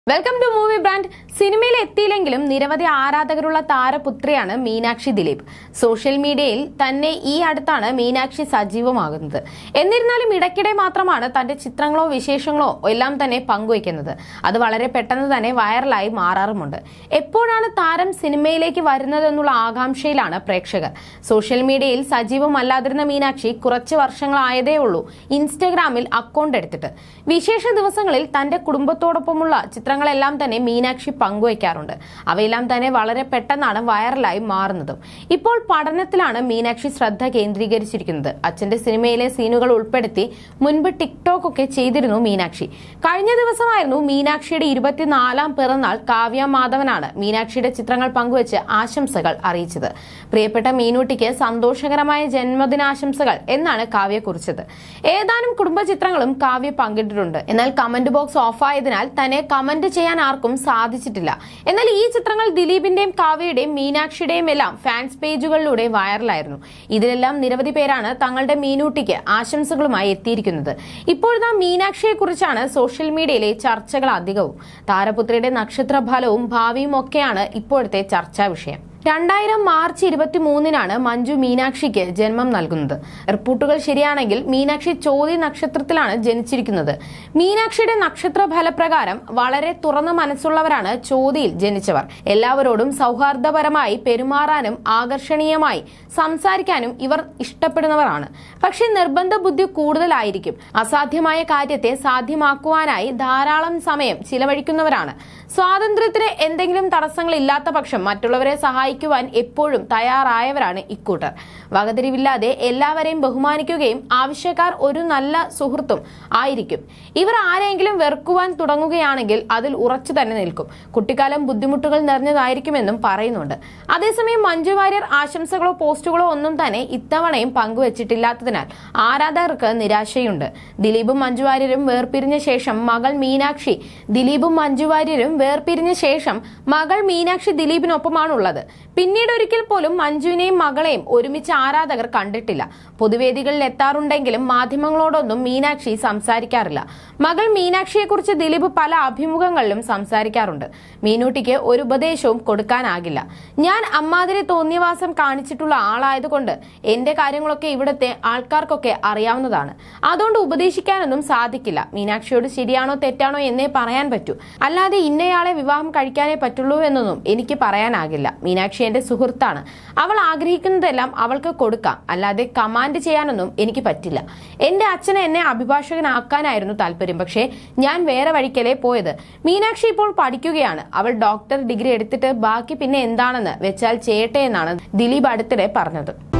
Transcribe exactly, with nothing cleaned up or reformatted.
Welcome to movie brand. സിനിമയിൽ എത്തിയില്ലെങ്കിലും നിരവധി ആരാധകരുള്ള താരപുത്രിയാണ് മീനാക്ഷി ദിലീപ്. സോഷ്യൽ മീഡിയയിൽ തന്നെ ഈ അടുത്താണ് മീനാക്ഷി സജീവമാകുന്നത്. എന്നിരുന്നാലും ഇടയ്ക്കിടെ മാത്രമാണ് തന്റെ ചിത്രങ്ങളോ വിശേഷങ്ങളോ എല്ലാം തന്നെ പങ്കുവയ്ക്കുന്നത്. അത് വളരെ പെട്ടെന്ന് തന്നെ വൈറലായി മാറാറുമുണ്ട്. എപ്പോഴാണ് താരം സിനിമയിലേക്ക് വരുന്നതെന്നുള്ള ആകാംക്ഷയിലാണ് പ്രേക്ഷകർ. സോഷ്യൽ മീഡിയയിൽ സജീവമല്ലാതിരുന്ന മീനാക്ഷി കുറച്ച് വർഷങ്ങളായതേ ഉള്ളൂ ഇൻസ്റ്റഗ്രാമിൽ അക്കൗണ്ട് എടുത്തിട്ട്. വിശേഷ ദിവസങ്ങളിൽ തന്റെ കുടുംബത്തോടൊപ്പമുള്ള ചിത്രങ്ങളെല്ലാം തന്നെ മീനാക്ഷി പങ്കുവയ്ക്കാറുണ്ട്. അവയെല്ലാം തന്നെ വളരെ പെട്ടെന്നാണ് വൈറലായി മാറുന്നതും. ഇപ്പോൾ പഠനത്തിലാണ് മീനാക്ഷി ശ്രദ്ധ കേന്ദ്രീകരിച്ചിരിക്കുന്നത്. അച്ഛന്റെ സിനിമയിലെ സീനുകൾ ഉൾപ്പെടുത്തി മുൻപ് ടിക്ടോക്ക് ഒക്കെ ചെയ്തിരുന്നു മീനാക്ഷി. കഴിഞ്ഞ ദിവസമായിരുന്നു മീനാക്ഷിയുടെ ഇരുപത്തിനാലാം പിറന്നാൾ. കാവ്യ മാധവനാണ് മീനാക്ഷിയുടെ ചിത്രങ്ങൾ പങ്കുവച്ച് ആശംസകൾ അറിയിച്ചത്. പ്രിയപ്പെട്ട മീനൂട്ടിക്ക് സന്തോഷകരമായ ജന്മദിനാശംസകൾ എന്നാണ് കാവ്യ കുറിച്ചത്. ഏതാനും കുടുംബ ചിത്രങ്ങളും കാവ്യ പങ്കിട്ടിട്ടുണ്ട്. എന്നാൽ കമന്റ് ബോക്സ് ഓഫായതിനാൽ തന്നെ കമന്റ് ചെയ്യാൻ ആർക്കും സാധിച്ചിട്ടില്ല. എന്നാൽ ഈ ചിത്രങ്ങൾ ദിലീപിന്റെയും കാവ്യയുടെയും മീനാക്ഷിയുടെയും എല്ലാം ഫാൻസ് പേജുകളിലൂടെ വൈറലായിരുന്നു. ഇതിലെല്ലാം നിരവധി പേരാണ് തങ്ങളുടെ മീനൂട്ടിക്ക് ആശംസകളുമായി എത്തിയിരിക്കുന്നത്. ഇപ്പോഴത്തെ മീനാക്ഷിയെ കുറിച്ചാണ് സോഷ്യൽ മീഡിയയിലെ ചർച്ചകൾ അധികവും. താരപുത്രിയുടെ നക്ഷത്രഫലവും ഭാവിയും ഒക്കെയാണ് ഇപ്പോഴത്തെ ചർച്ചാ വിഷയം. രണ്ടായിരം മാർച്ച് ഇരുപത്തി മൂന്നിനാണ് മഞ്ജു മീനാക്ഷിക്ക് ജന്മം നൽകുന്നത്. റിപ്പോർട്ടുകൾ ശരിയാണെങ്കിൽ മീനാക്ഷി ചോതി നക്ഷത്രത്തിലാണ് ജനിച്ചിരിക്കുന്നത്. മീനാക്ഷിയുടെ നക്ഷത്ര ഫലപ്രകാരം വളരെ തുറന്ന മനസ്സുള്ളവരാണ് ചോതിയിൽ ജനിച്ചവർ. എല്ലാവരോടും സൗഹാർദ്ദപരമായി പെരുമാറാനും ആകർഷണീയമായി സംസാരിക്കാനും ഇവർ ഇഷ്ടപ്പെടുന്നവരാണ്. പക്ഷെ നിർബന്ധ ബുദ്ധി കൂടുതലായിരിക്കും. അസാധ്യമായ കാര്യത്തെ സാധ്യമാക്കുവാനായി ധാരാളം സമയം ചിലവഴിക്കുന്നവരാണ്. സ്വാതന്ത്ര്യത്തിന് എന്തെങ്കിലും തടസ്സങ്ങൾ ഇല്ലാത്ത പക്ഷം മറ്റുള്ളവരെ സഹായിക്കുവാൻ എപ്പോഴും തയ്യാറായവരാണ് ഇക്കൂട്ടർ. വകതിരിവില്ലാതെ എല്ലാവരെയും ബഹുമാനിക്കുകയും ആവശ്യക്കാർ ഒരു നല്ല സുഹൃത്തും ആയിരിക്കും. ഇവർ ആരെങ്കിലും വെറുക്കുവാൻ തുടങ്ങുകയാണെങ്കിൽ അതിൽ ഉറച്ചു തന്നെ നിൽക്കും. കുട്ടിക്കാലം ബുദ്ധിമുട്ടുകൾ നിറഞ്ഞതായിരിക്കുമെന്നും പറയുന്നുണ്ട്. അതേസമയം മഞ്ജു വാര്യർ ആശംസകളോ പോസ്റ്റുകളോ ഒന്നും തന്നെ ഇത്തവണയും പങ്കുവച്ചിട്ടില്ലാത്തതിനാൽ ആരാധകർക്ക് നിരാശയുണ്ട്. ദിലീപും മഞ്ജു വാര്യരും വേർപിരിഞ്ഞ ശേഷം മകൾ മീനാക്ഷി ദിലീപും മഞ്ജു വാര്യരും വേർപിരിഞ്ഞ ശേഷം മകൾ മീനാക്ഷി ദിലീപിനൊപ്പമാണുള്ളത്. പിന്നീട് ഒരിക്കൽ പോലും മഞ്ജുവിനെയും മകളെയും ഒരുമിച്ച് ആരാധകർ കണ്ടിട്ടില്ല. പൊതുവേദികളിൽ എത്താറുണ്ടെങ്കിലും മാധ്യമങ്ങളോടൊന്നും മീനാക്ഷി സംസാരിക്കാറില്ല. മകൾ മീനാക്ഷിയെ കുറിച്ച് ദിലീപ് പല അഭിമുഖങ്ങളിലും സംസാരിക്കാറുണ്ട്. മീനൂട്ടിക്ക് ഒരു ഉപദേശവും കൊടുക്കാനാകില്ല. ഞാൻ അമ്മാതിരി തോന്നിയവാസം കാണിച്ചിട്ടുള്ള ആളായതുകൊണ്ട് എന്റെ കാര്യങ്ങളൊക്കെ ഇവിടുത്തെ ആൾക്കാർക്കൊക്കെ അറിയാവുന്നതാണ്. അതുകൊണ്ട് ഉപദേശിക്കാനൊന്നും സാധിക്കില്ല. മീനാക്ഷിയോട് ശരിയാണോ തെറ്റാണോ എന്നേ പറയാൻ പറ്റൂ. അല്ലാതെ ഇന്നയാളെ വിവാഹം കഴിക്കാനേ പറ്റുള്ളൂ എന്നൊന്നും എനിക്ക് പറയാനാകില്ല. മീനാക്ഷി എന്റെ സുഹൃത്താണ്. അവൾ ആഗ്രഹിക്കുന്നതെല്ലാം അവൾക്ക് കൊടുക്കാം. അല്ലാതെ കമാൻഡ് ചെയ്യാനൊന്നും എനിക്ക് പറ്റില്ല. എന്റെ അച്ഛനെ എന്നെ അഭിഭാഷകനാക്കാനായിരുന്നു താല്പര്യം. പക്ഷേ ഞാൻ വേറെ വഴിക്കലേ പോയത്. മീനാക്ഷി ഇപ്പോൾ പഠിക്കുകയാണ്. അവൾ ഡോക്ടർ ഡിഗ്രി എടുത്തിട്ട് ബാക്കി പിന്നെ എന്താണെന്ന് വെച്ചാൽ ചെയ്യട്ടെ എന്നാണ് ദിലീപ് അടുത്തിടെ പറഞ്ഞത്.